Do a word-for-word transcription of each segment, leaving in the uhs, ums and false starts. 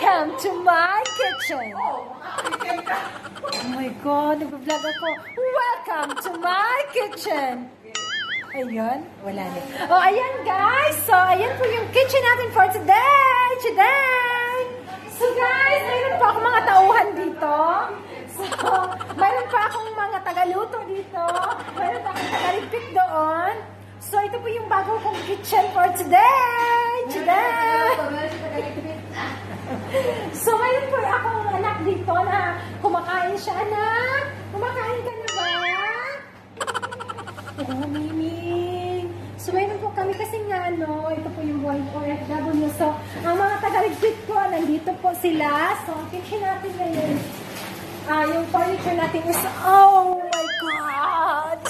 Welcome to my kitchen. Oh my God, nag-vlog ako. Welcome to my kitchen. Ayun, wala na. Oh, ayan guys. So, ayan po yung kitchen natin for today. Today. So guys, mayroon pa akong mga tauhan dito. So, mayroon pa akong mga tagaluto dito. Mayroon pa akong tagalipik doon. So, ito po yung bago kong kitchen for today. Today. So, mayroon po akong anak dito na kumakain siya. Anak, kumakain ka na ba? Oo, Miming. So, mayroon po kami kasi nga, ano, ito po yung buhay O F W. So, ang mga taga-ligpit ko, nandito po sila. So, ang kitchen natin ngayon, ah, yung furniture natin is, oh my God!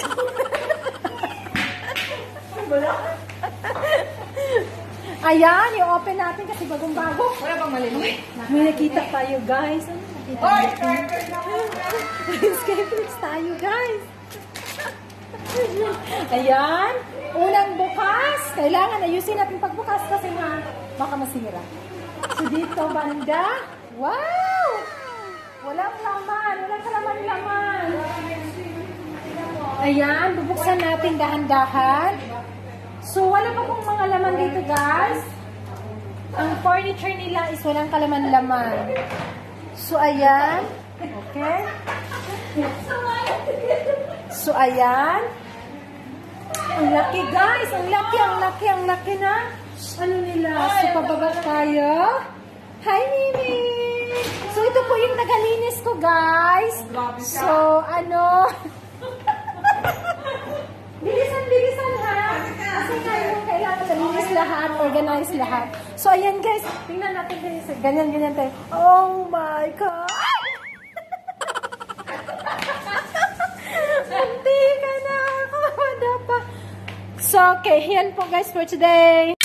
Ayan, i-open natin kasi bagong-bago. Wala bang malinoy? May nakita tayo, guys. Ano nakita natin? Skyflix tayo, guys. Ayan. Unang bukas. Kailangan ayusin natin pagbukas kasi nga baka masira. So, dito, banda. Wow! Walang laman. Walang kalaman-laman. Ayan, bubuksan natin dahan-dahan. So, wala pa pong mga laman dito, guys. Ang furniture nila is walang kalaman-laman. So, ayan. Okay. So, ayan. Ang laki, guys. Ang laki, ang laki, ang laki na. Ano nila? So, pababa tayo. Hi, Mimi! So, ito po yung nagalinis ko, guys. So, ano... Bilisan, bilisan ha. Kasi ngayon kailangan malinis lahat, organize lahat. So, ayan guys. Tingnan natin guys. Ganyan, ganyan tayo. Oh my God! Munti ka na ako. Wala pa. So, okay. Yan po guys for today.